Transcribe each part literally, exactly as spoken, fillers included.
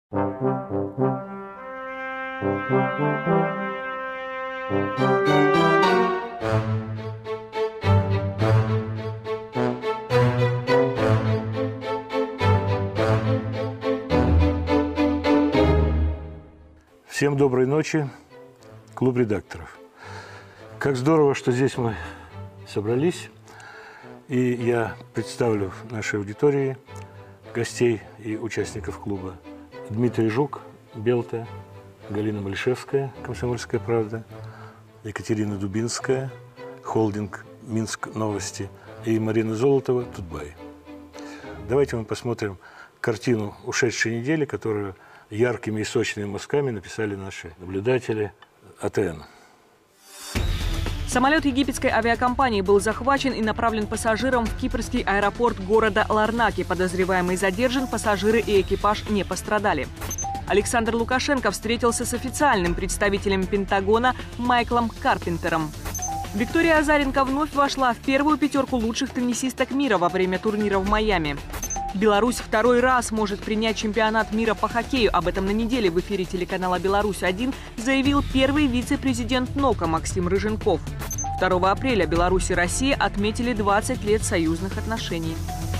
Всем доброй ночи, клуб редакторов. Как здорово, что здесь мы собрались, и я представлю нашей аудитории гостей и участников клуба. Дмитрий Жук, Белта, Галина Мальшевская, «Комсомольская правда», Екатерина Дубинская, холдинг «Минск новости», и Марина Золотова, «Тутбай». Давайте мы посмотрим картину ушедшей недели, которую яркими и сочными мазками написали наши наблюдатели А Тэ Эн. Самолет египетской авиакомпании был захвачен и направлен пассажирам в кипрский аэропорт города Ларнаки. Подозреваемый задержан, пассажиры и экипаж не пострадали. Александр Лукашенко встретился с официальным представителем Пентагона Майклом Карпентером. Виктория Азаренко вновь вошла в первую пятерку лучших теннисисток мира во время турнира в Майами. Беларусь второй раз может принять чемпионат мира по хоккею. Об этом на неделе в эфире телеканала «Беларусь-один» заявил первый вице-президент НОКа Максим Рыженков. второго апреля Беларусь и Россия отметили двадцать лет союзных отношений.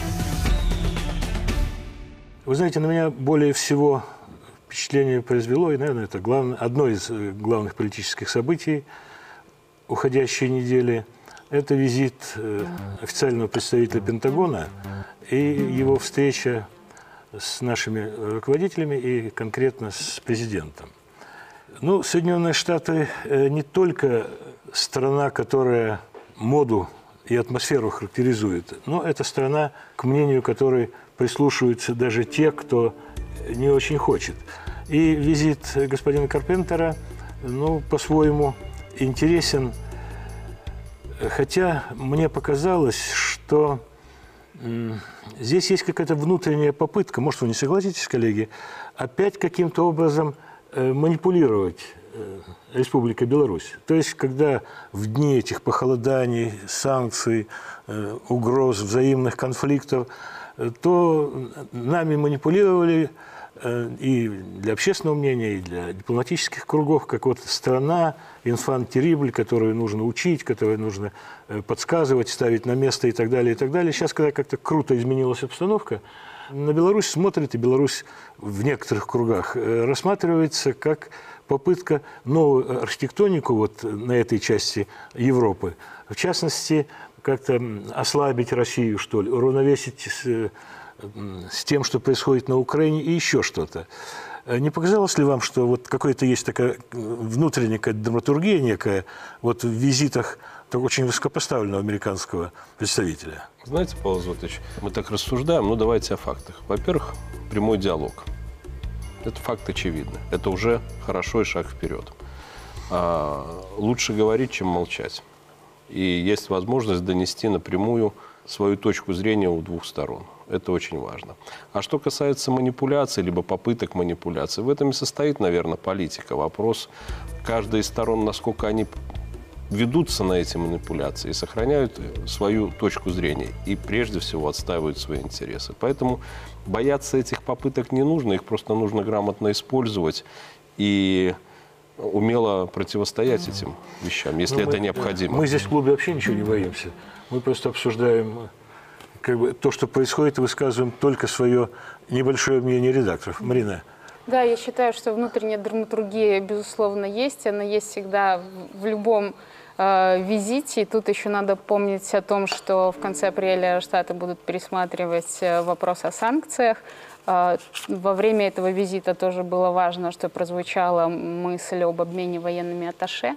Вы знаете, на меня более всего впечатление произвело, и, наверное, это главное, одно из главных политических событий уходящей недели. Это визит официального представителя Пентагона и его встреча с нашими руководителями и конкретно с президентом. Ну, Соединенные Штаты не только страна, которая моду и атмосферу характеризует, но это страна, к мнению которой прислушиваются даже те, кто не очень хочет. И визит господина Карпентера, ну, по-своему интересен. Хотя мне показалось, что м, здесь есть какая-то внутренняя попытка, может, вы не согласитесь, коллеги, опять каким-то образом э, манипулировать э, Республикой Беларусь. То есть, когда в дни этих похолоданий, санкций, э, угроз, взаимных конфликтов, э, то нами манипулировали э, и для общественного мнения, и для дипломатических кругов, как вот страна, инфант терибль, которую нужно учить, которую нужно подсказывать, ставить на место и так далее, и так далее. Сейчас, когда как-то круто изменилась обстановка, на Беларусь смотрит, и Беларусь в некоторых кругах рассматривается как попытка новую архитектонику вот на этой части Европы, в частности, как-то ослабить Россию, что ли, уравновесить с, с тем, что происходит на Украине, и еще что-то. Не показалось ли вам, что вот какая-то есть такая внутренняя драматургия некая вот в визитах так очень высокопоставленного американского представителя? Знаете, Павел Зотович, мы так рассуждаем, ну давайте о фактах. Во-первых, прямой диалог. Это факт очевидный. Это уже хорошо и шаг вперед. А, лучше говорить, чем молчать. И есть возможность донести напрямую свою точку зрения у двух сторон. Это очень важно. А что касается манипуляций, либо попыток манипуляций, в этом и состоит, наверное, политика. Вопрос каждой из сторон, насколько они ведутся на эти манипуляции и сохраняют свою точку зрения. И прежде всего отстаивают свои интересы. Поэтому бояться этих попыток не нужно. Их просто нужно грамотно использовать и умело противостоять этим вещам, если ну, это мы, необходимо. Мы здесь в клубе вообще ничего не боимся. Мы просто обсуждаем как бы то, что происходит, и высказываем только свое небольшое мнение редакторов. Марина. Да, я считаю, что внутренняя драматургия, безусловно, есть. Она есть всегда в любом э, визите. И тут еще надо помнить о том, что в конце апреля Штаты будут пересматривать вопрос о санкциях. Э, во время этого визита тоже было важно, что прозвучала мысль об обмене военными атташе.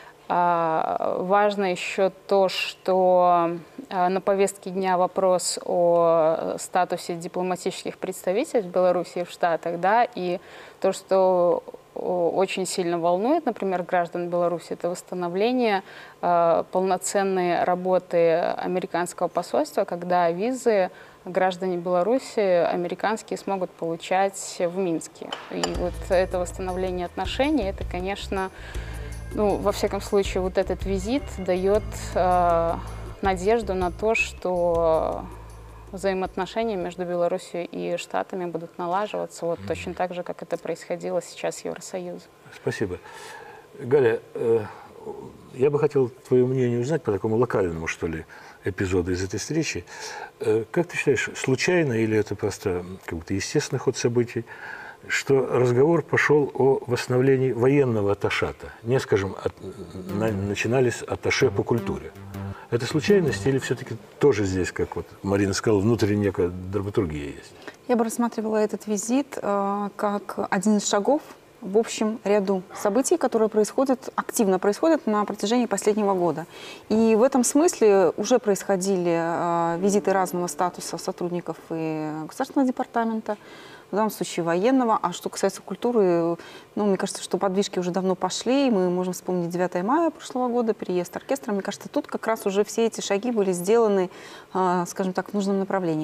Важно еще то, что на повестке дня вопрос о статусе дипломатических представительств в Беларуси и в Штатах, да, и то, что очень сильно волнует, например, граждан Беларуси, это восстановление полноценной работы американского посольства, когда визы граждане Беларуси американские смогут получать в Минске. И вот это восстановление отношений, это, конечно, ну, во всяком случае, вот этот визит дает э, надежду на то, что взаимоотношения между Беларусью и Штатами будут налаживаться, вот точно так же, как это происходило сейчас с Евросоюзом. Спасибо. Галя, э, я бы хотел твое мнение узнать по такому локальному, что ли, эпизоду из этой встречи. Э, как ты считаешь, случайно или это просто как-то естественный ход событий, что разговор пошел о восстановлении военного атташата? Не, скажем, от, на, начинались атташе по культуре. Это случайность или все-таки тоже здесь, как вот Марина сказала, внутренняя некая драматургия есть? Я бы рассматривала этот визит э, как один из шагов в общем ряду событий, которые происходят, активно происходят на протяжении последнего года. И в этом смысле уже происходили э, визиты разного статуса сотрудников и Государственного департамента, в данном случае военного. А что касается культуры, ну, мне кажется, что подвижки уже давно пошли. Мы можем вспомнить девятое мая прошлого года, переезд оркестра. Мне кажется, тут как раз уже все эти шаги были сделаны, э, скажем так, в нужном направлении.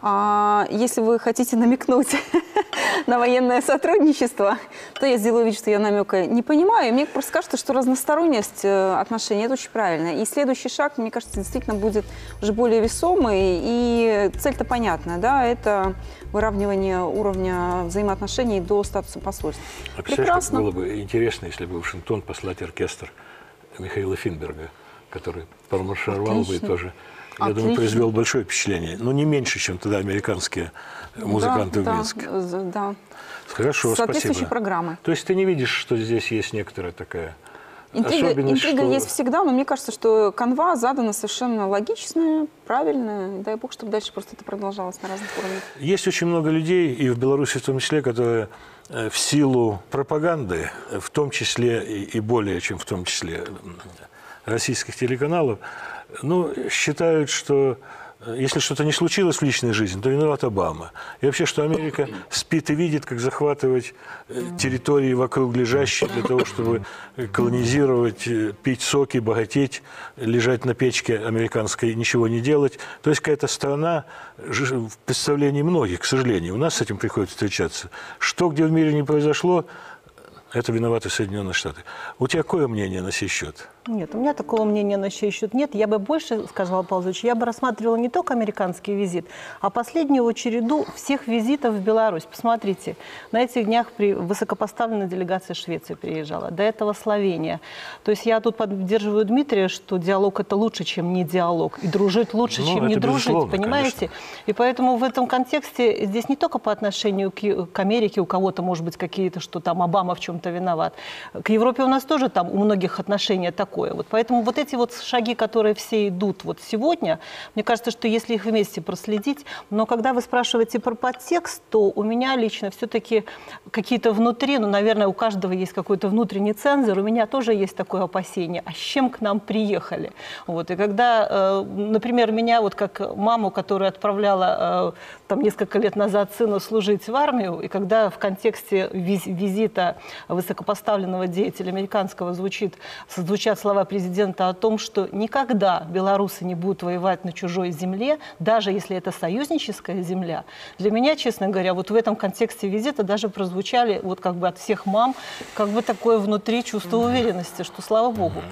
А если вы хотите намекнуть на военное сотрудничество, то я сделаю вид, что я намека не понимаю. И мне просто кажется, что разносторонность отношений – это очень правильно. И следующий шаг, мне кажется, действительно будет уже более весомый. И цель-то понятна, да, это выравнивание уровня взаимоотношений до статуса посольства. А представляешь, как было бы интересно, если бы в Вашингтон послать оркестр Михаила Финберга, который промаршировал бы и тоже, я Отлично. думаю, произвел большое впечатление. Но не меньше, чем тогда американские музыканты да, в Минске. Да, да. Хорошо, С соответствующей спасибо. программой. То есть ты не видишь, что здесь есть некоторая такая Интрига, особенность, интрига что... есть всегда, но мне кажется, что канва задана совершенно логичная, правильная. Дай бог, чтобы дальше просто это продолжалось на разных уровнях. Есть очень много людей, и в Беларуси в том числе, которые э, в силу пропаганды, в том числе и, и более, чем в том числе российских телеканалов, ну, считают, что если что-то не случилось в личной жизни, то виноват Обама. И вообще, что Америка спит и видит, как захватывать территории вокруг лежащие для того, чтобы колонизировать, пить соки, богатеть, лежать на печке американской и ничего не делать. То есть какая-то страна в представлении многих, к сожалению. У нас с этим приходится встречаться. Что где в мире не произошло, это виноваты Соединенные Штаты. У тебя какое мнение на сей счет? Нет, у меня такого мнения на сей счет нет. Я бы больше, сказала Павел Владимирович, я бы рассматривала не только американский визит, а последнюю череду всех визитов в Беларусь. Посмотрите, на этих днях при высокопоставленная делегация Швеции приезжала, до этого Словения. То есть я тут поддерживаю Дмитрия, что диалог – это лучше, чем не диалог, и дружить лучше, ну, чем не дружить, понимаете? Конечно. И поэтому в этом контексте здесь не только по отношению к, к Америке, у кого-то, может быть, какие-то, что там Обама в чем-то виноват. К Европе у нас тоже там у многих отношения такое. Вот поэтому вот эти вот шаги, которые все идут вот сегодня, мне кажется, что если их вместе проследить, но когда вы спрашиваете про подтекст, то у меня лично все-таки какие-то внутри, ну, наверное, у каждого есть какой-то внутренний цензор, у меня тоже есть такое опасение, а с чем к нам приехали? Вот, и когда, например, меня вот как маму, которая отправляла там несколько лет назад сына служить в армию, и когда в контексте визита высокопоставленного деятеля американского звучит, звучат слова президента о том, что никогда белорусы не будут воевать на чужой земле, даже если это союзническая земля. Для меня, честно говоря, вот в этом контексте визита даже прозвучали вот как бы от всех мам как бы такое внутри чувство уверенности, что слава богу.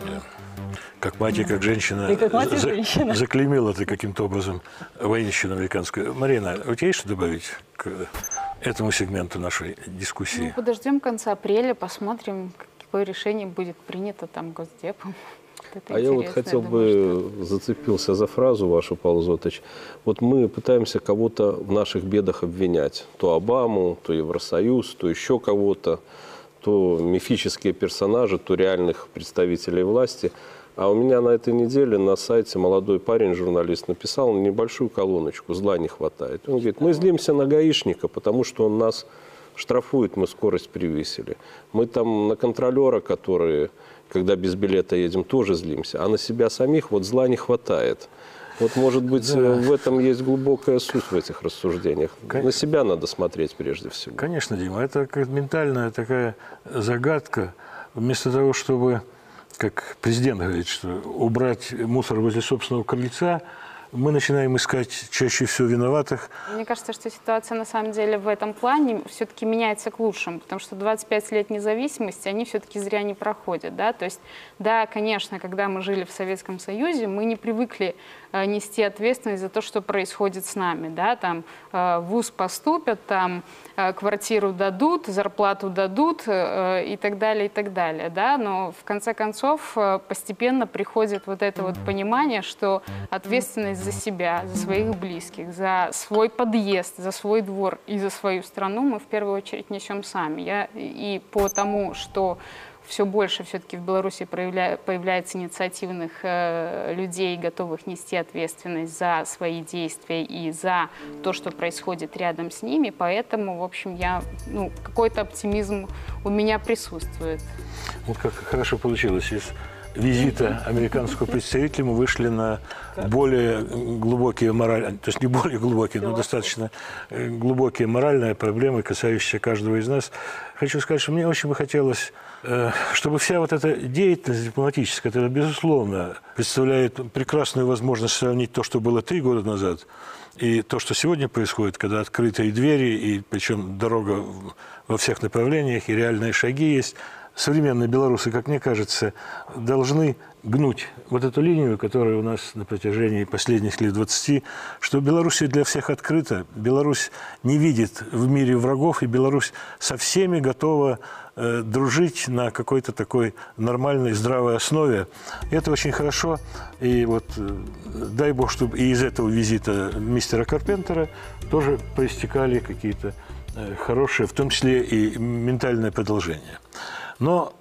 Как мать и как женщина, и как мать и за, женщина. заклеймила ты каким-то образом военщину американскую. Марина, у тебя есть что добавить к этому сегменту нашей дискуссии? Ну, подождем конца апреля, посмотрим, какое решение будет принято там Госдепом. Это а я вот хотел думаю, бы, что... зацепился за фразу вашу, Павел Зотович. Вот мы пытаемся кого-то в наших бедах обвинять. То Обаму, то Евросоюз, то еще кого-то, то мифические персонажи, то реальных представителей власти. А у меня на этой неделе на сайте молодой парень, журналист, написал небольшую колоночку «Зла не хватает». Он говорит, мы злимся на гаишника, потому что он нас штрафует, мы скорость превысили. Мы там на контролера, которые, когда без билета едем, тоже злимся. А на себя самих вот зла не хватает. Вот, может быть, да. в этом есть глубокая суть в этих рассуждениях. Кон... На себя надо смотреть прежде всего. Конечно, Дима, это как ментальная такая загадка. Вместо того, чтобы, как президент говорит, что убрать мусор возле собственного крыльца, мы начинаем искать чаще всего виноватых. Мне кажется, что ситуация на самом деле в этом плане все-таки меняется к лучшему, потому что двадцать пять лет независимости, они все-таки зря не проходят. Да? То есть, да, конечно, когда мы жили в Советском Союзе, мы не привыкли э, нести ответственность за то, что происходит с нами. Да? Там э, в вуз поступят, там э, квартиру дадут, зарплату дадут э, и так далее, и так далее. Да? Но в конце концов э, постепенно приходит вот это вот понимание, что ответственность за себя, за своих близких, за свой подъезд, за свой двор и за свою страну мы в первую очередь несем сами. Я, и по тому, что все больше все-таки в Беларуси проявля, появляется инициативных э, людей, готовых нести ответственность за свои действия и за то, что происходит рядом с ними, поэтому, в общем, я, ну, какой-то оптимизм у меня присутствует. Вот как хорошо получилось. Из визита американского представителя мы вышли на более глубокие моральные, то есть не более глубокие, но достаточно глубокие моральные проблемы, касающиеся каждого из нас. Хочу сказать, что мне очень бы хотелось, чтобы вся вот эта деятельность дипломатическая, это, безусловно, представляет прекрасную возможность сравнить то, что было три года назад, и то, что сегодня происходит, когда открытые двери, и причем дорога во всех направлениях, и реальные шаги есть. Современные белорусы, как мне кажется, должны гнуть вот эту линию, которая у нас на протяжении последних лет двадцати, что Беларусь для всех открыта, Беларусь не видит в мире врагов, и Беларусь со всеми готова э, дружить на какой-то такой нормальной, здравой основе. И это очень хорошо. И вот э, дай бог, чтобы и из этого визита мистера Карпентера тоже проистекали какие-то э, хорошие, в том числе и ментальное продолжение. Но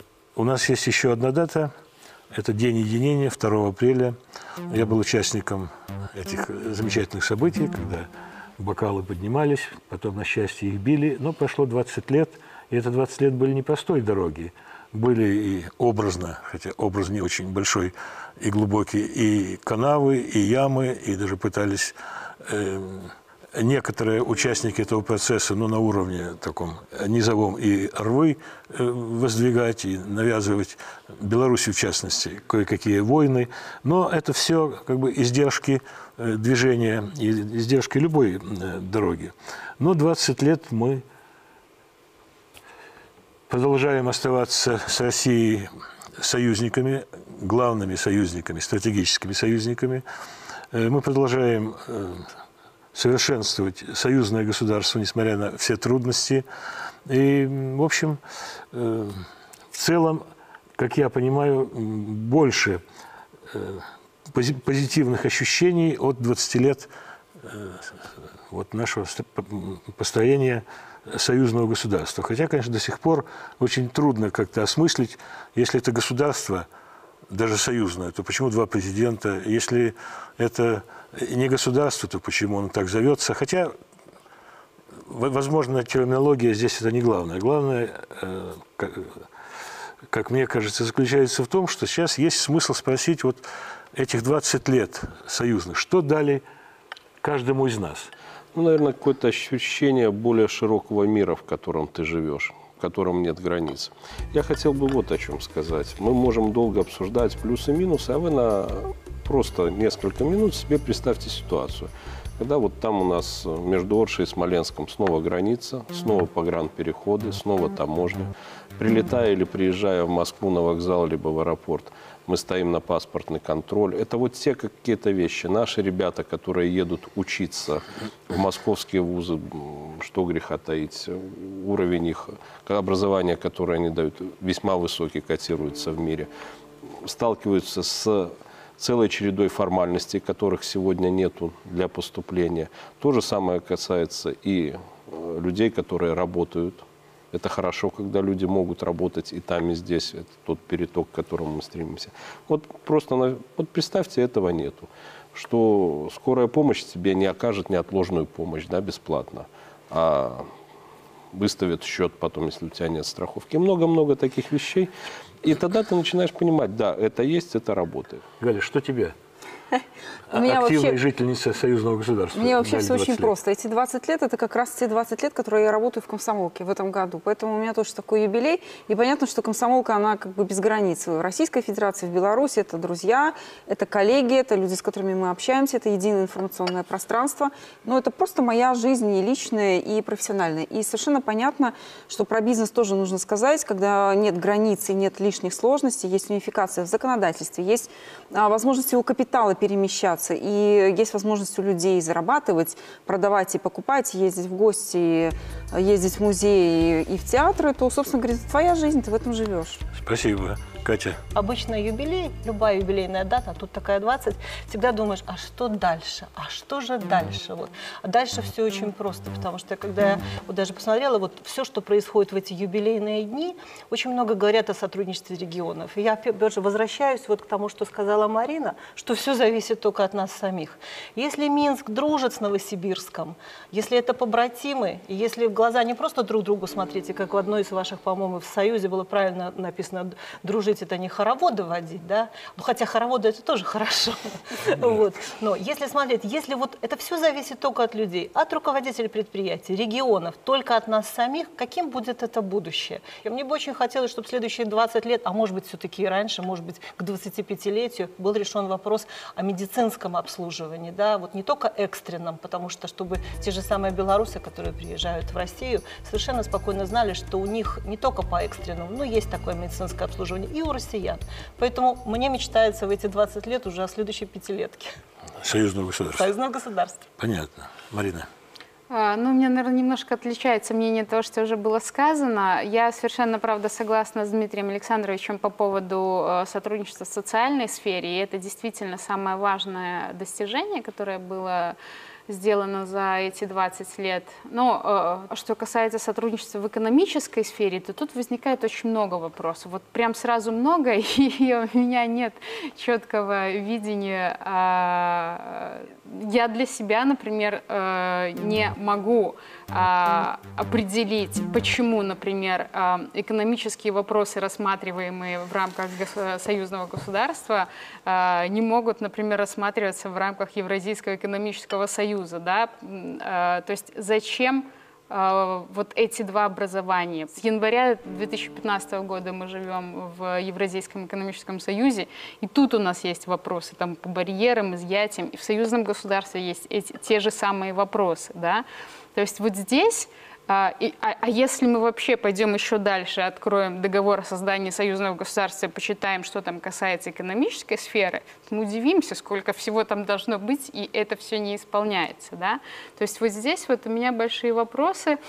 у нас есть еще одна дата. Это День единения, второго апреля. Я был участником этих замечательных событий, когда бокалы поднимались, потом, на счастье, их били. Но прошло двадцать лет, и это двадцать лет были непростой дороги. Были и образно, хотя образ не очень большой и глубокий, и канавы, и ямы, и даже пытались... Э, некоторые участники этого процесса, ну, на уровне таком низовом, и рвы воздвигать, и навязывать Беларуси, в частности, кое-какие войны. Но это все как бы издержки движения, издержки любой дороги. Но двадцать лет мы продолжаем оставаться с Россией союзниками, главными союзниками, стратегическими союзниками. Мы продолжаем совершенствовать союзное государство, несмотря на все трудности. И, в общем, в целом, как я понимаю, больше позитивных ощущений от двадцати лет вот нашего построения союзного государства. Хотя, конечно, до сих пор очень трудно как-то осмыслить, если это государство, даже союзное, то почему два президента? Если это не государство, то почему оно так зовется? Хотя, возможно, терминология здесь это не главное. Главное, как мне кажется, заключается в том, что сейчас есть смысл спросить вот этих двадцать лет союзных, что дали каждому из нас? Ну, наверное, какое-то ощущение более широкого мира, в котором ты живешь, в котором нет границ. Я хотел бы вот о чем сказать. Мы можем долго обсуждать плюсы и минусы, а вы на просто несколько минут себе представьте ситуацию. Когда вот там у нас между Оршей и Смоленском снова граница, снова погранпереходы, снова таможня. Прилетая или приезжая в Москву на вокзал, либо в аэропорт, мы стоим на паспортный контроль. Это вот все какие-то вещи. Наши ребята, которые едут учиться в московские вузы, что греха таить, уровень их образования, которое они дают, весьма высокий, котируется в мире, сталкиваются с целой чередой формальностей, которых сегодня нету для поступления. То же самое касается и людей, которые работают. Это хорошо, когда люди могут работать и там, и здесь. Это тот переток, к которому мы стремимся. Вот просто вот представьте, этого нету. Что скорая помощь тебе не окажет неотложную помощь, да, бесплатно, а выставит счет потом, если у тебя нет страховки. Много-много таких вещей. И тогда ты начинаешь понимать, да, это есть, это работает. Галя, что тебе У меня активной вообще- жительница союзного государства. Мне вообще дали все очень двадцать лет. просто. Эти двадцать лет – это как раз те двадцать лет, которые я работаю в комсомолке в этом году. Поэтому у меня тоже такой юбилей. И понятно, что комсомолка, она как бы без границ. В Российской Федерации, в Беларуси это друзья, это коллеги, это люди, с которыми мы общаемся, это единое информационное пространство. Но это просто моя жизнь и личная, и профессиональная. И совершенно понятно, что про бизнес тоже нужно сказать, когда нет границ и нет лишних сложностей, есть унификация в законодательстве, есть а, возможности у капитала перемещаться, и есть возможность у людей зарабатывать, продавать и покупать, ездить в гости, ездить в музеи и в театры, то, собственно говоря, это твоя жизнь, ты в этом живешь. Спасибо. Катя. Обычно юбилей, любая юбилейная дата, а тут такая двадцать, всегда думаешь, а что дальше? А что же дальше? Вот. А дальше все очень просто, потому что когда я вот даже посмотрела, вот все, что происходит в эти юбилейные дни, очень много говорят о сотрудничестве регионов. И я опять же возвращаюсь вот к тому, что сказала Марина, что все зависит только от нас самих. Если Минск дружит с Новосибирском, если это побратимы, и если в глаза не просто друг другу смотрите, как в одной из ваших, по-моему, в Союзе было правильно написано, дружить это не хороводы водить, да, ну хотя хороводы это тоже хорошо, вот. Но если смотреть, если вот это все зависит только от людей, от руководителей предприятий, регионов, только от нас самих, каким будет это будущее? И мне бы очень хотелось, чтобы следующие двадцать лет, а может быть все-таки и раньше, может быть к двадцатипятилетию был решен вопрос о медицинском обслуживании, да, вот не только экстренном, потому что чтобы те же самые белорусы, которые приезжают в Россию, совершенно спокойно знали, что у них не только по экстренному, но есть такое медицинское обслуживание и у россиян. Поэтому мне мечтается в эти двадцать лет уже о следующей пятилетке. Союзного государства. Союзного государства. Понятно. Марина. А, Ну, у меня, наверное, немножко отличается мнение того, что уже было сказано. Я совершенно, правда, согласна с Дмитрием Александровичем по поводу э, сотрудничества в социальной сфере. И это действительно самое важное достижение, которое было сделано за эти двадцать лет. Но э, что касается сотрудничества в экономической сфере, то тут возникает очень много вопросов. Вот прям сразу много, и у меня нет четкого видения. Э, я для себя, например, э, не могу э, определить, почему, например, э, экономические вопросы, рассматриваемые в рамках гос- союзного государства, э, не могут, например, рассматриваться в рамках Евразийского экономического союза. Да? Э, то есть зачем э, вот эти два образования? С января две тысячи пятнадцатого года мы живем в Евразийском экономическом союзе, и тут у нас есть вопросы там, по барьерам, изъятиям, и в союзном государстве есть эти, те же самые вопросы. Да? То есть вот здесь... А, и, а, а если мы вообще пойдем еще дальше, откроем договор о создании союзного государства, почитаем, что там касается экономической сферы, то мы удивимся, сколько всего там должно быть, и это все не исполняется. Да? То есть вот здесь вот у меня большие вопросы.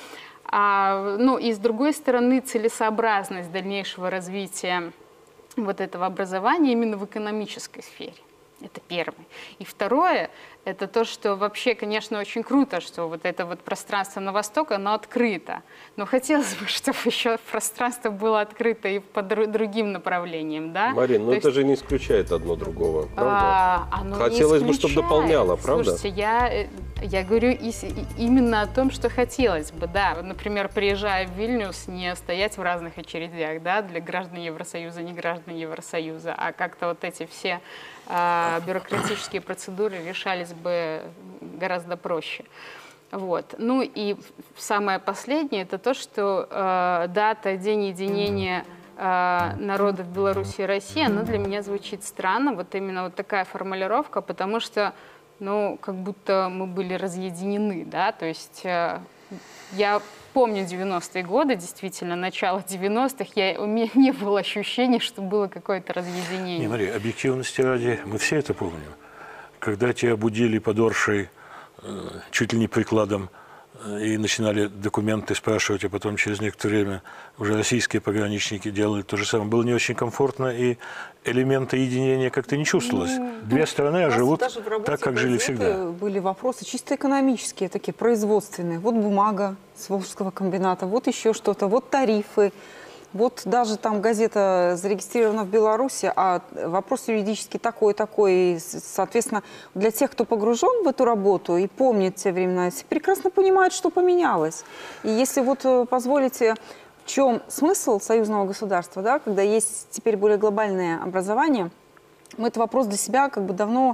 А, ну и с другой стороны, целесообразность дальнейшего развития вот этого образования именно в экономической сфере. Это первое. И второе, это то, что вообще, конечно, очень круто, что вот это вот пространство на восток, оно открыто. Но хотелось бы, чтобы еще пространство было открыто и по дру- другим направлениям, да? Марин, ну То это есть, же не исключает одно другого, правда? а, оно не Хотелось бы, чтобы исключает. дополняло, правда? Слушайте, я, э, я говорю и с- и именно о том, что хотелось бы, да. Например, приезжая в Вильнюс, не стоять в разных очередях, да, для граждан Евросоюза, не граждан Евросоюза, а как-то вот эти все а, бюрократические процедуры решались бы гораздо проще. Вот. Ну и самое последнее, это то, что э, дата День единения э, народов Беларуси и России, она для меня звучит странно, вот именно вот такая формулировка, потому что, ну, как будто мы были разъединены, да, то есть э, я помню девяностые годы, действительно, начало девяностых, я, у меня не было ощущения, что было какое-то разъединение. Не, Мария, объективности ради, мы все это помним. Когда тебя будили под Оршей, э, чуть ли не прикладом, э, и начинали документы спрашивать, а потом через некоторое время уже российские пограничники делали то же самое. Было не очень комфортно, и элемента единения как-то не чувствовалось. Две страны а живут Даже в работе так, как жили газеты всегда. Были вопросы чисто экономические, такие производственные. Вот бумага с Волжского комбината, вот еще что-то, вот тарифы. Вот даже там газета зарегистрирована в Беларуси, а вопрос юридически такой-такой. И, соответственно, для тех, кто погружен в эту работу и помнит те времена, все прекрасно понимают, что поменялось. И если вот позволите, в чем смысл союзного государства, да, когда есть теперь более глобальное образование, мы этот вопрос для себя как бы давно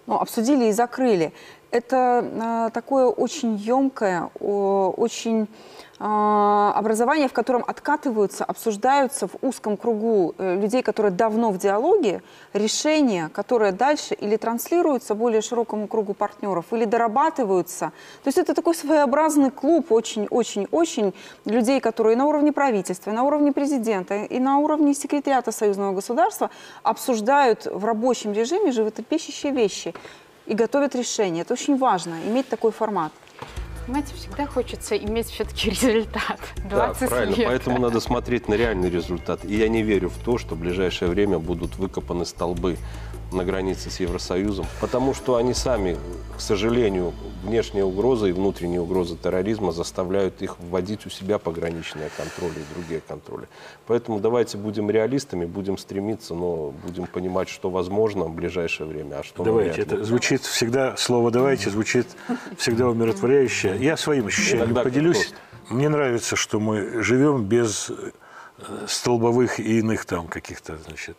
ну, обсудили и закрыли. Это э, такое очень емкое, о, очень э, образование, в котором откатываются, обсуждаются в узком кругу э, людей, которые давно в диалоге, решения, которые дальше или транслируются более широкому кругу партнеров, или дорабатываются. То есть это такой своеобразный клуб очень-очень-очень людей, которые на уровне правительства, на уровне президента и на уровне секретариата союзного государства обсуждают в рабочем режиме животрепещущие вещи и готовят решения. Это очень важно, иметь такой формат. Понимаете, всегда хочется иметь все-таки результат. Да, правильно. лет. Поэтому надо смотреть на реальный результат. И я не верю в то, что в ближайшее время будут выкопаны столбы на границе с Евросоюзом, потому что они сами, к сожалению, внешние угрозы и внутренние угрозы терроризма заставляют их вводить у себя пограничные контроли и другие контроли. Поэтому давайте будем реалистами, будем стремиться, но будем понимать, что возможно в ближайшее время, а что Давайте, это звучит всегда, слово «давайте» звучит всегда умиротворяюще. Я своим ощущением Иногда поделюсь. Мне нравится, что мы живем без столбовых и иных там каких-то, значит,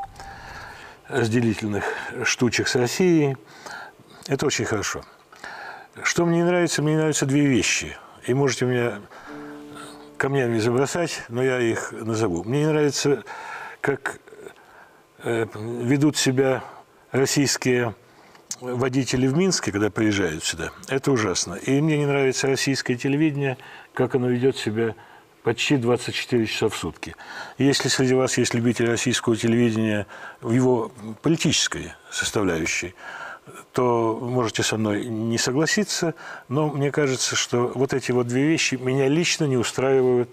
разделительных штучек с Россией. Это очень хорошо. Что мне не нравится? Мне нравятся две вещи. И можете меня камнями забросать, но я их назову. Мне не нравится, как э, ведут себя российские водители в Минске, когда приезжают сюда. Это ужасно. И мне не нравится российское телевидение, как оно ведет себя почти двадцать четыре часа в сутки. Если среди вас есть любители российского телевидения в его политической составляющей, то можете со мной не согласиться, но мне кажется, что вот эти вот две вещи меня лично не устраивают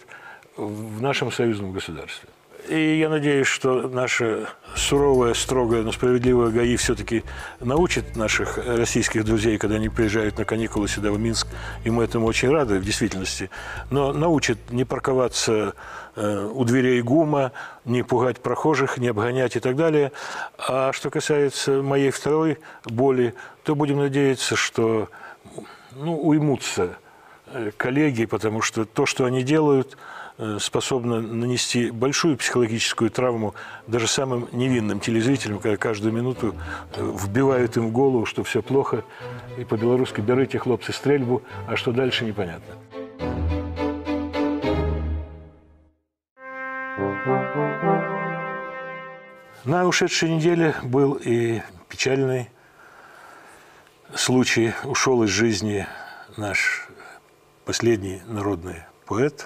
в нашем союзном государстве. И я надеюсь, что наша суровая, строгая, но справедливая ГАИ все-таки научит наших российских друзей, когда они приезжают на каникулы сюда в Минск, и мы этому очень рады в действительности, но научит не парковаться э, у дверей ГУМа, не пугать прохожих, не обгонять и так далее. А что касается моей второй боли, то будем надеяться, что ну, уймутся коллеги, потому что то, что они делают, способна нанести большую психологическую травму даже самым невинным телезрителям, когда каждую минуту вбивают им в голову, что все плохо, и по-белорусски «берите, хлопцы, стрельбу», а что дальше непонятно. На ушедшей неделе был и печальный случай. Ушел из жизни наш последний народный поэт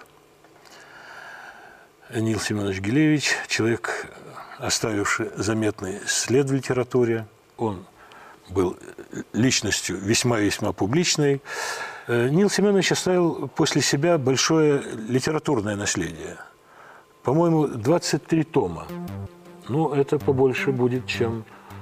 Нил Семенович Гилевич, человек, оставивший заметный след в литературе. Он был личностью весьма-весьма публичной. Нил Семенович оставил после себя большое литературное наследие. По-моему, двадцать три тома. Ну, это побольше будет, чем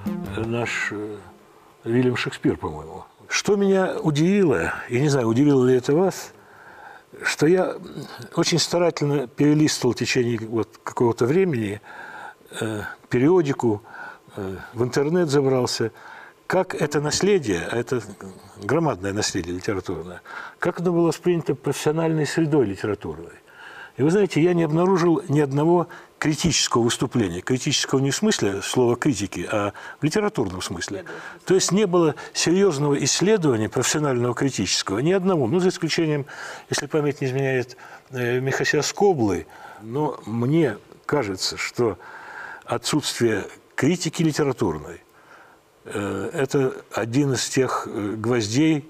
наш Вильям Шекспир, по-моему. Что меня удивило, я не знаю, удивило ли это вас, что я очень старательно перелистывал в течение вот какого-то времени э, периодику, э, в интернет забрался, как это наследие, а это громадное наследие литературное, как оно было воспринято профессиональной средой литературной. И вы знаете, я не обнаружил ни одного критического выступления. Критического не в смысле слова критики, а в литературном смысле. То есть не было серьезного исследования профессионального критического, ни одного. Ну, за исключением, если память не изменяет, Михася Скоблы. Но мне кажется, что отсутствие критики литературной – это один из тех гвоздей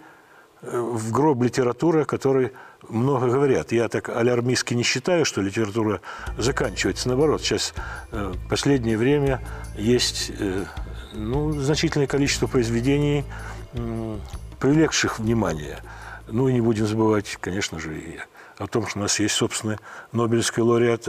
в гроб литературы, который много говорят. Я так алярмистски не считаю, что литература заканчивается. Наоборот, сейчас в последнее время есть ну, значительное количество произведений, привлекших внимание. Ну и не будем забывать, конечно же, и о том, что у нас есть, собственно, Нобелевский лауреат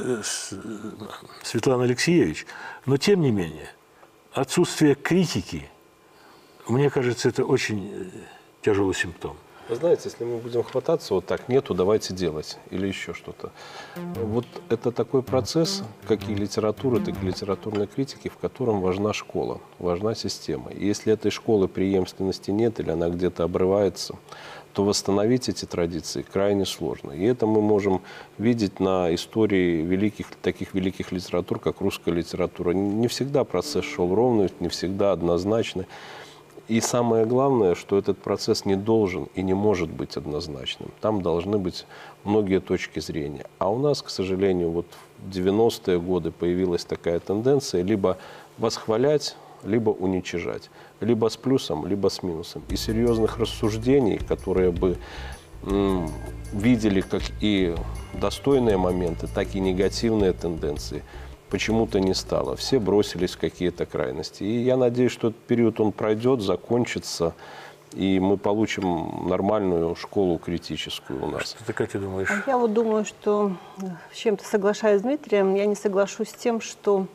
Светлана Алексеевич. Но, тем не менее, отсутствие критики, мне кажется, это очень тяжелый симптом. Вы знаете, если мы будем хвататься вот так, нету, давайте делать, или еще что-то. Вот это такой процесс, как и литературы, так и литературной критики, в котором важна школа, важна система. И если этой школы преемственности нет, или она где-то обрывается, то восстановить эти традиции крайне сложно. И это мы можем видеть на истории великих, таких великих литератур, как русская литература. Не всегда процесс шел ровно, не всегда однозначно. И самое главное, что этот процесс не должен и не может быть однозначным. Там должны быть многие точки зрения. А у нас, к сожалению, вот в девяностые годы появилась такая тенденция либо восхвалять, либо уничижать. Либо с плюсом, либо с минусом. И серьезных рассуждений, которые бы м, видели как и достойные моменты, так и негативные тенденции, почему-то не стало. Все бросились в какие-то крайности. И я надеюсь, что этот период он пройдет, закончится, и мы получим нормальную школу критическую у нас. Что ты, Катя, думаешь? А я вот думаю, что с чем-то соглашаюсь с Дмитрием. Я не соглашусь с тем, что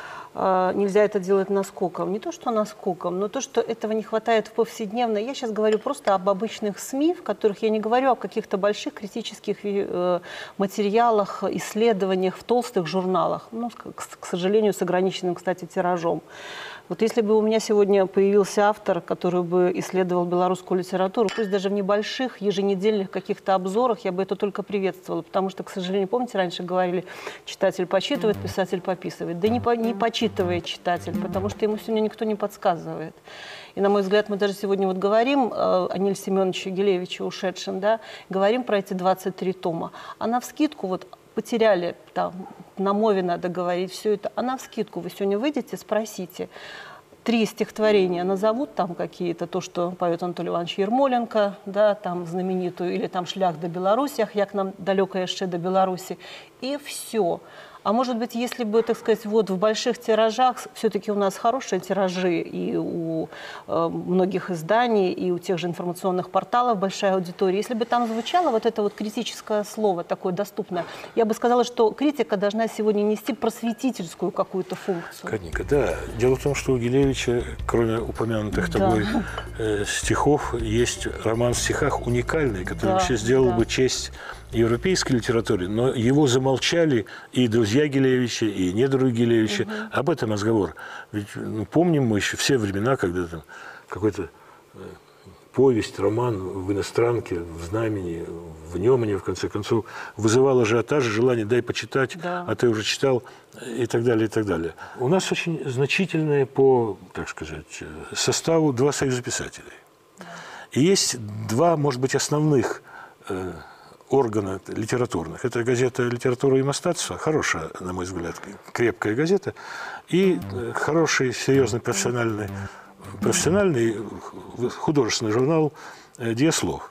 э, нельзя это делать наскоком. Не то, что наскоком, но то, что этого не хватает в повседневной. Я сейчас говорю просто об обычных СМИ, в которых я не говорю о каких-то больших критических э, материалах, исследованиях в толстых журналах. Ну, к, к сожалению, с ограниченным, кстати, тиражом. Вот если бы у меня сегодня появился автор, который бы исследовал белорусскую литературу, пусть даже в небольших еженедельных каких-то обзорах, я бы это только приветствовала, потому что, к сожалению, помните, раньше говорили, читатель почитывает, писатель пописывает. Да не, по, не почитывает читатель, потому что ему сегодня никто не подсказывает. И, на мой взгляд, мы даже сегодня вот говорим э, о Ниле Семеновиче Гилевиче, ушедшем, да, говорим про эти двадцать три тома. А навскидку вот потеряли, там, на мове надо говорить все это, а навскидку вы сегодня выйдете, спросите, три стихотворения назовут там какие-то, то, что поет Анатолий Иванович Ермоленко, да, там знаменитую, или там «Шлях до Беларуси», «Як нам далеко еще до Беларуси», и все. А может быть, если бы, так сказать, вот в больших тиражах, все-таки у нас хорошие тиражи и у э, многих изданий, и у тех же информационных порталов большая аудитория, если бы там звучало вот это вот критическое слово, такое доступное, я бы сказала, что критика должна сегодня нести просветительскую какую-то функцию. Катенька, да. Дело в том, что у Гилевича, кроме упомянутых Да. тобой э, стихов, есть роман в стихах уникальный, который Да, вообще сделал да. бы честь европейской литературе, но его замолчали и друзья Гилевича, и недруги Гилевича. Угу. Об этом разговор. Ведь ну, помним мы еще все времена, когда там какой-то э, повесть, роман в иностранке, в знамени, в Немане, в конце концов, вызывал ажиотаж, желание «дай почитать», да. а ты уже читал, и так далее, и так далее. У нас очень значительные по, так сказать, составу два союза писателей. Да. И есть два, может быть, основных э, органа литературных. Это газета «Литература и мастатство», хорошая, на мой взгляд, крепкая газета, и хороший, серьезный, профессиональный, профессиональный художественный журнал «Диаслов».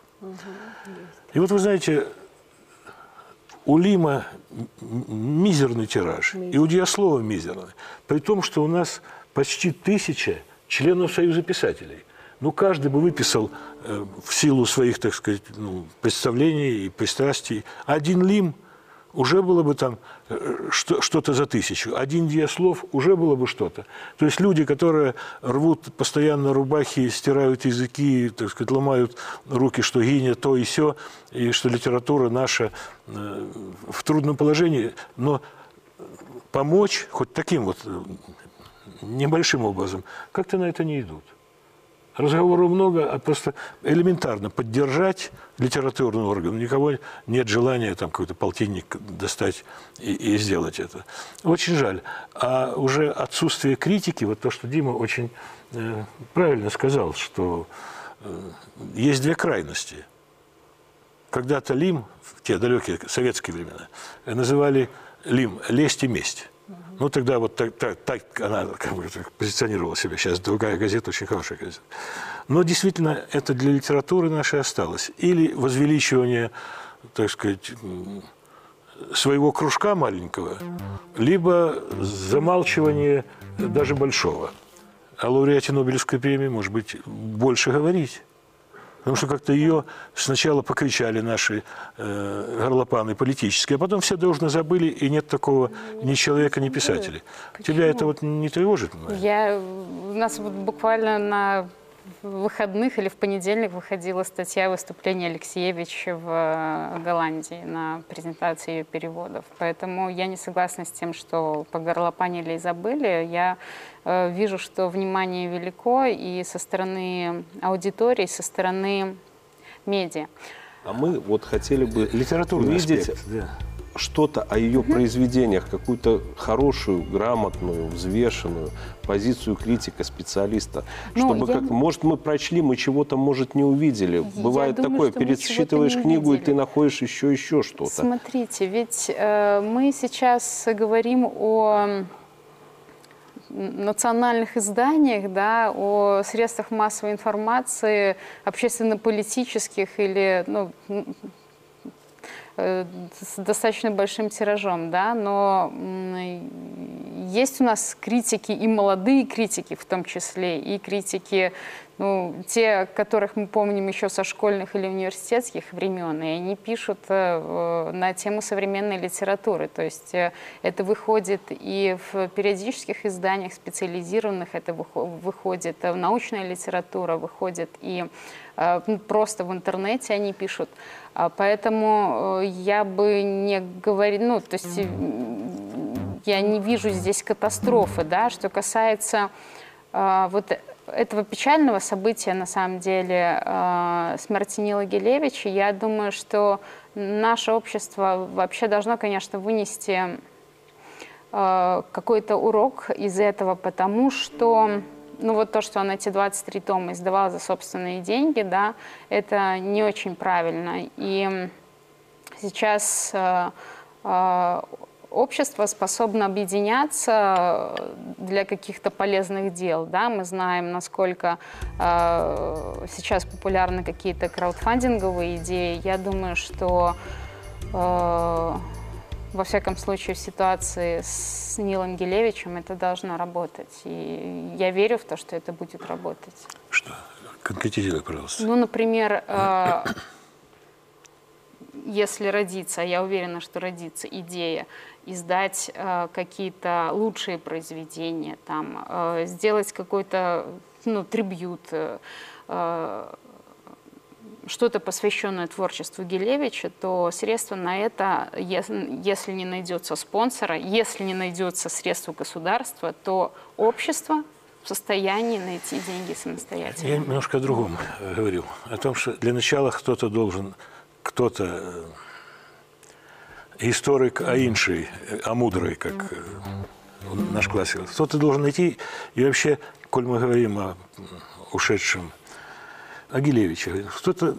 И вот вы знаете, у Лима мизерный тираж, и у Диаслова мизерный, при том, что у нас почти тысяча членов Союза писателей. Ну, каждый бы выписал э, в силу своих, так сказать, ну, представлений и пристрастий. Один Лим уже было бы там э, что, что-то за тысячу. Один Диаслов уже было бы что-то. То есть люди, которые рвут постоянно рубахи, стирают языки, так сказать, ломают руки, что гинет то и сё, и что литература наша э, в трудном положении. Но помочь хоть таким вот э, небольшим образом как-то на это не идут. Разговоров много, а просто элементарно поддержать литературный орган. У никого нет желания там какой-то полтинник достать и, и сделать это. Очень жаль. А уже отсутствие критики, вот то, что Дима очень э, правильно сказал, что э, есть две крайности. Когда-то Лим, в те далекие советские времена, называли Лим «лесть и месть». Ну, тогда вот так, так, так она как бы позиционировала себя. Сейчас другая газета, очень хорошая газета. Но действительно, это для литературы нашей осталось. Или возвеличивание, так сказать, своего кружка маленького, либо замалчивание даже большого. О лауреате Нобелевской премии, может быть, больше говорить. Потому что как-то ее сначала покричали наши э, горлопаны политические, а потом все дружно забыли, и нет такого ни человека, ни писателя. Почему? Тебя это вот не тревожит? Я, у нас вот буквально на выходных или в понедельник выходила статья выступления Алексеевича в Голландии на презентации ее переводов. Поэтому я не согласна с тем, что погорлопанили и забыли. Я э, вижу, что внимание велико и со стороны аудитории, со стороны медиа. А мы вот хотели бы Литературный увидеть аспект, да. что-то о ее произведениях, какую-то хорошую, грамотную, взвешенную позицию критика, специалиста. Ну, Чтобы я как, не- может, мы прочли, мы чего-то, может, не увидели. Бывает думаю, такое, что мы пересчитываешь чего-то не книгу, и увидели. ты находишь еще, еще что-то. Смотрите, ведь э, мы сейчас говорим о национальных изданиях, да, о средствах массовой информации, общественно-политических или, ну, э, с достаточно большим тиражом, да, но м, есть у нас критики, и молодые критики в том числе, и критики, ну, те, которых мы помним еще со школьных или университетских времен, и они пишут э, на тему современной литературы. То есть э, это выходит и в периодических изданиях специализированных, это выхо- выходит в научная литература, выходит и э, ну, просто в интернете они пишут. А поэтому э, я бы не говорила, ну, то есть э, я не вижу здесь катастрофы, да, что касается э, вот этого печального события, на самом деле, э, смерти Нила Гилевича. Я думаю, что наше общество вообще должно, конечно, вынести э, какой-то урок из этого, потому что, ну вот то, что он эти двадцать три тома издавал за собственные деньги, да, это не очень правильно. И сейчас э, э, общество способно объединяться для каких-то полезных дел. Да? Мы знаем, насколько э, сейчас популярны какие-то краудфандинговые идеи. Я думаю, что э, во всяком случае в ситуации с Нилом Гилевичем это должно работать. И я верю в то, что это будет работать. Что? Конкретизируй, пожалуйста. Ну, например, э, если родится, а я уверена, что родится идея издать э, какие-то лучшие произведения, там, э, сделать какой-то, ну, трибьют, э, что-то, посвященное творчеству Гилевича, то средства на это, если, если не найдется спонсора, если не найдется средства государства, то общество в состоянии найти деньги самостоятельно. Я немножко о другом э, говорил. О том, что для начала кто-то должен, кто-то, э, историк, а інший, а мудрый, как э, наш классик, кто-то должен найти, и вообще, коль мы говорим о ушедшем, о Гилевиче, кто-то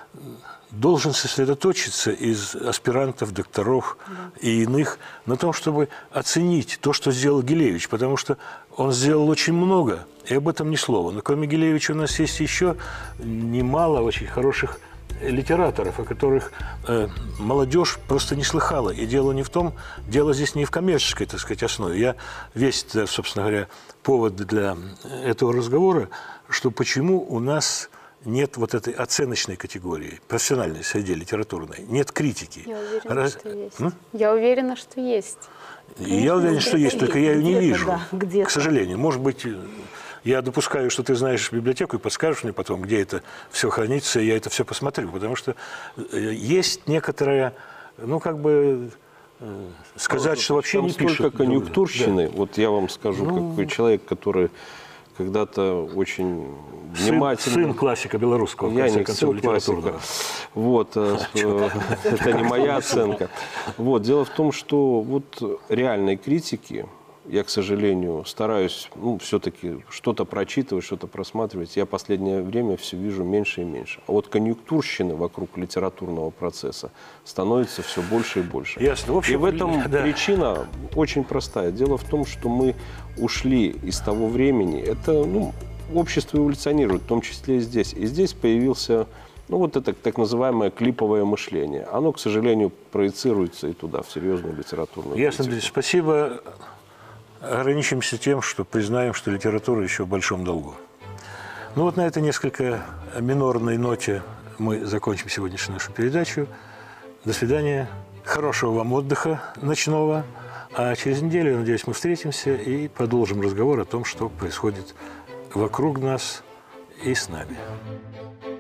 должен сосредоточиться из аспирантов, докторов и иных на том, чтобы оценить то, что сделал Гилевич, потому что он сделал очень много, и об этом ни слова. Но кроме Гилевича у нас есть еще немало очень хороших литераторов, о которых э, молодежь просто не слыхала. И дело не в том, дело здесь не в коммерческой, так сказать, основе. Я весь, собственно говоря, повод для этого разговора, что почему у нас нет вот этой оценочной категории, профессиональной среде литературной, нет критики. Я уверена, Раз... что есть. М? Я уверена, что есть. И я уверен, что есть, только я ее не где-то, вижу, да, где-то. к сожалению. Может быть, я допускаю, что ты знаешь библиотеку и подскажешь мне потом, где это все хранится, и я это все посмотрю. Потому что есть некоторая, ну, как бы, э, сказать, что вообще Там не столько пишут. конъюнктурщины. Да. Вот я вам скажу, Ну, какой человек, который когда-то очень Сын, внимательно... сын классика белорусского, в Я конце не концов, сын классика. литературного. Вот, э, э, это не моя оценка. Вот, дело в том, что вот реальной критики, я, к сожалению, стараюсь, ну, все-таки что-то прочитывать, что-то просматривать. Я в последнее время все вижу меньше и меньше. А вот конъюнктурщины вокруг литературного процесса становится все больше и больше. Ясно. В общем, и в этом да. причина очень простая. Дело в том, что мы ушли из того времени. Это, ну, общество эволюционирует, в том числе и здесь. И здесь появился, ну, вот это так называемое клиповое мышление. Оно, к сожалению, проецируется и туда, в серьезную литературную Ясно, критику. Дмитрий, спасибо. Ограничимся тем, что признаем, что литература еще в большом долгу. Ну вот на этой несколько минорной ноте мы закончим сегодняшнюю нашу передачу. До свидания. Хорошего вам отдыха ночного. А через неделю, я надеюсь, мы встретимся и продолжим разговор о том, что происходит вокруг нас и с нами.